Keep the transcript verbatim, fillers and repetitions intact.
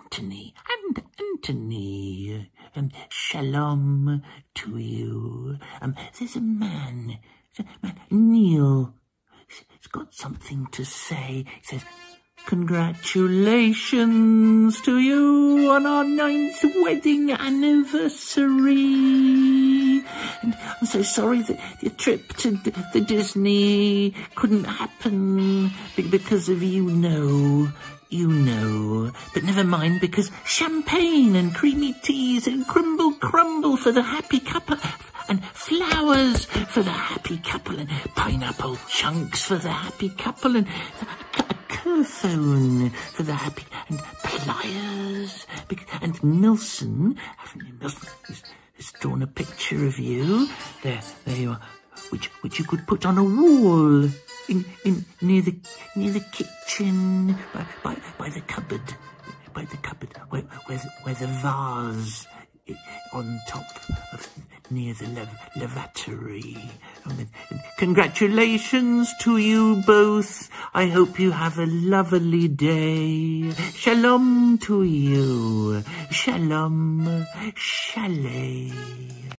Anthony, and Anthony, um, shalom to you. Um, there's a man, there's a man, Neil. He's got something to say. He says, "Congratulations to you on our ninth wedding anniversary. And I'm so sorry that your trip to D the Disney couldn't happen because of you know, you know. But never mind, because champagne and creamy teas and crumble crumble for the happy couple, and flowers for the happy couple, and pineapple chunks for the happy couple, and phone for the happy, and pliers, and Milson, haven't you, Milson, has, has drawn a picture of you, there, there you are, which, which you could put on a wall, in, in, near the, near the kitchen, by, by, by the cupboard, by the cupboard, where, where, the, where the vase, on top of, near the lav lavatory. And, and congratulations to you both. I hope you have a lovely day. Shalom to you. Shalom. Shalay.